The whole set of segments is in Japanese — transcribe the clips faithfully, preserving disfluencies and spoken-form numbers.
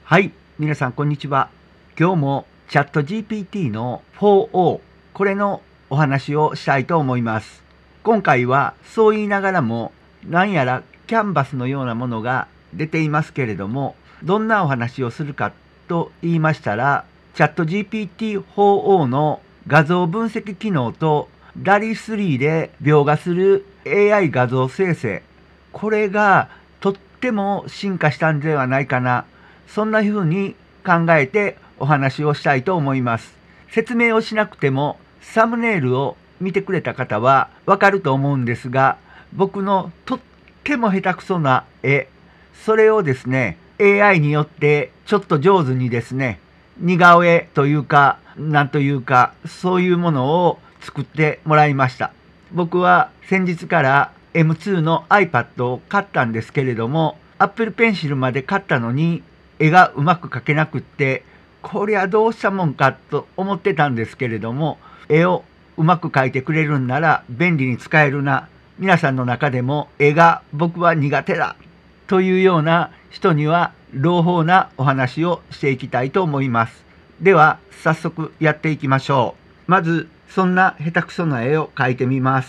はい、皆さんこんにちは。今日もチャット ジーピーティー の フォーオー これのお話をしたいと思います。今回はそう言いながらも何やらキャンバスのようなものが出ていますけれども、どんなお話をするかと言いましたら、チャット ジーピーティーフォーオー の画像分析機能と ダリスリー で描画する エーアイ 画像生成、これがとっても進化したんではないかな、そんな風に考えてお話をしたいと思います。説明をしなくてもサムネイルを見てくれた方はわかると思うんですが、僕のとっても下手くそな絵、それをですね、エーアイ によってちょっと上手にですね、似顔絵というか、なんというか、そういうものを作ってもらいました。僕は先日から エムツー の iPad を買ったんですけれども、Apple Pencil まで買ったのに、絵がうまく描けなくって、こりゃどうしたもんかと思ってたんですけれども、絵をうまく描いてくれるんなら便利に使えるな。皆さんの中でも絵が僕は苦手だというような人には朗報なお話をしていきたいと思います。では早速やっていきましょう。まずそんな下手くそな絵を描いてみます。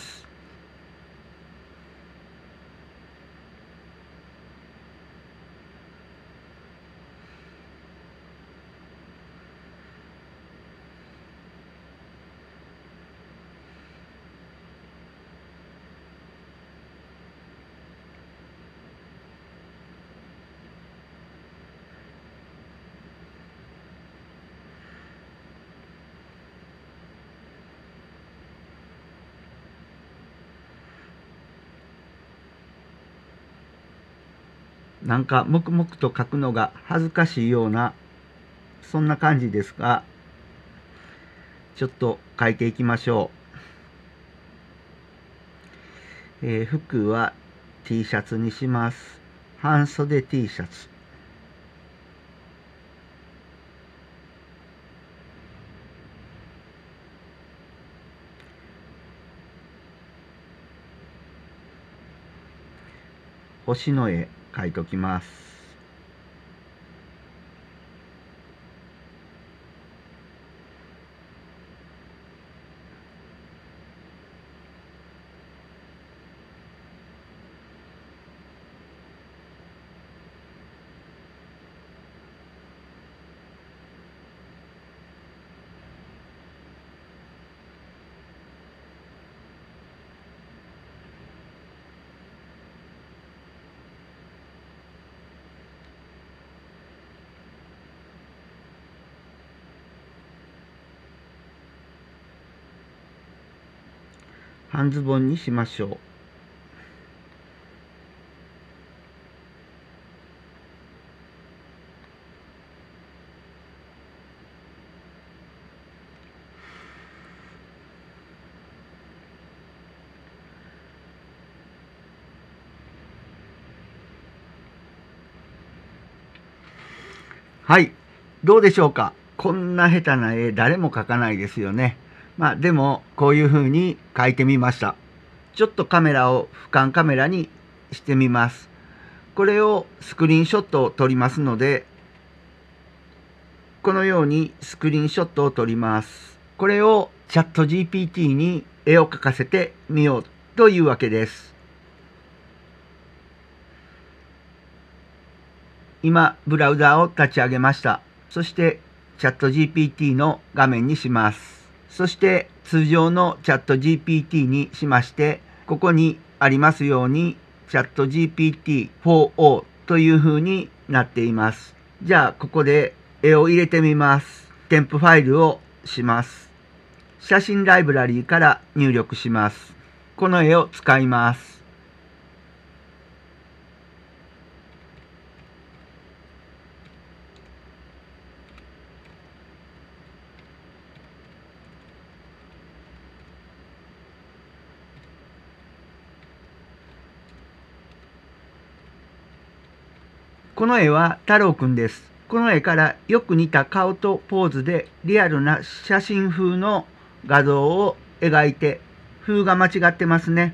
なんか黙々と描くのが恥ずかしいようなそんな感じですが、ちょっと描いていきましょう。えー、服は T シャツにします。半袖 T シャツ。星の絵描いときます。半ズボンにしましょう。はい、どうでしょうか。こんな下手な絵誰も描かないですよね。まあでもこういう風に描いてみました。ちょっとカメラを俯瞰カメラにしてみます。これをスクリーンショットを撮りますので、このようにスクリーンショットを撮ります。これをチャット ジーピーティー に絵を描かせてみようというわけです。今、ブラウザーを立ち上げました。そして、チャット ジーピーティー の画面にします。そして、通常のチャット ジーピーティー にしまして、ここにありますように、チャット ジーピーティーフォーオー という風になっています。じゃあ、ここで絵を入れてみます。添付ファイルをします。写真ライブラリーから入力します。この絵を使います。この絵は太郎くんです。この絵からよく似た顔とポーズでリアルな写真風の画像を描いて、風が間違ってますね。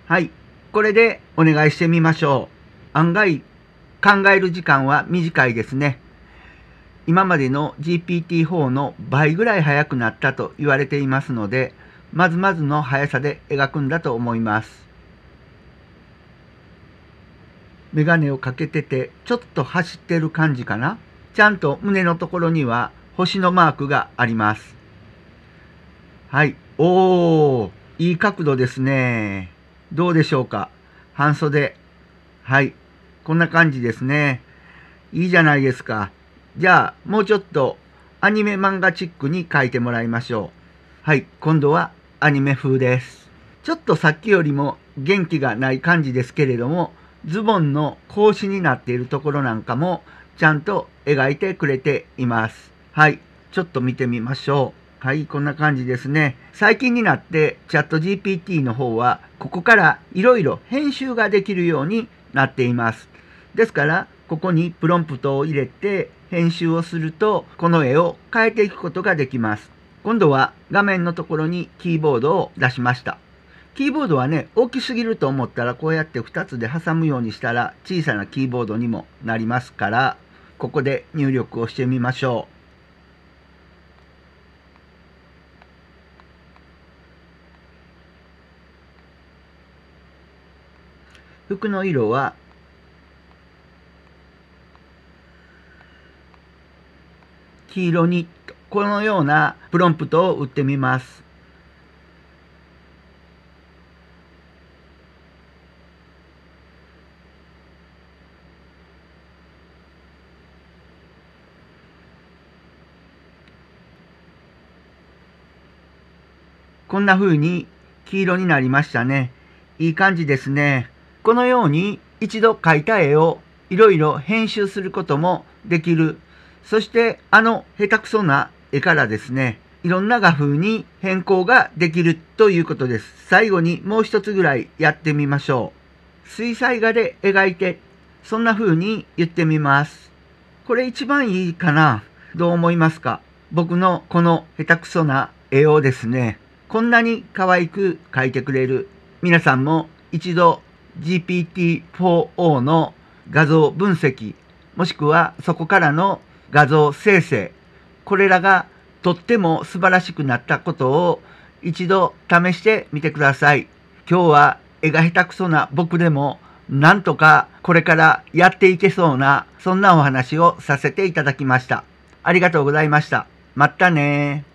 はい。これでお願いしてみましょう。案外、考える時間は短いですね。今までの ジーピーティーフォー の倍ぐらい速くなったと言われていますので、まずまずの速さで描くんだと思います。メガネをかけててちょっと走ってる感じかな。ちゃんと胸のところには星のマークがあります。はい。おー、いい角度ですね。どうでしょうか。半袖。はい。こんな感じですね。いいじゃないですか。じゃあ、もうちょっとアニメ漫画チックに描いてもらいましょう。はい。今度はアニメ風です。ちょっとさっきよりも元気がない感じですけれども、ズボンの格子になっているところなんかもちゃんと描いてくれています。はい。ちょっと見てみましょう。はい、こんな感じですね。最近になってチャット ジーピーティー の方はここからいろいろ編集ができるようになっています。ですからここにプロンプトを入れて編集をするとこの絵を変えていくことができます。今度は画面のところにキーボードを出しました。キーボードはね、大きすぎると思ったらこうやってふたつで挟むようにしたら小さなキーボードにもなりますから、ここで入力をしてみましょう。服の色は黄色に、このようなプロンプトを打ってみます。こんな風に黄色になりましたね。いい感じですね。このように一度描いた絵をいろいろ編集することもできる。そしてあの下手くそな絵からですね、いろんな画風に変更ができるということです。最後にもう一つぐらいやってみましょう。水彩画で描いて、そんな風に言ってみます。これ一番いいかな？どう思いますか？僕のこの下手くそな絵をですね、こんなに可愛く描いてくれる。皆さんも一度 ジーピーティーフォーオー の画像分析、もしくはそこからの画像生成、これらがとっても素晴らしくなったことを一度試してみてください。今日は絵が下手くそな僕でもなんとかこれからやっていけそうな、そんなお話をさせていただきました。ありがとうございました。またね。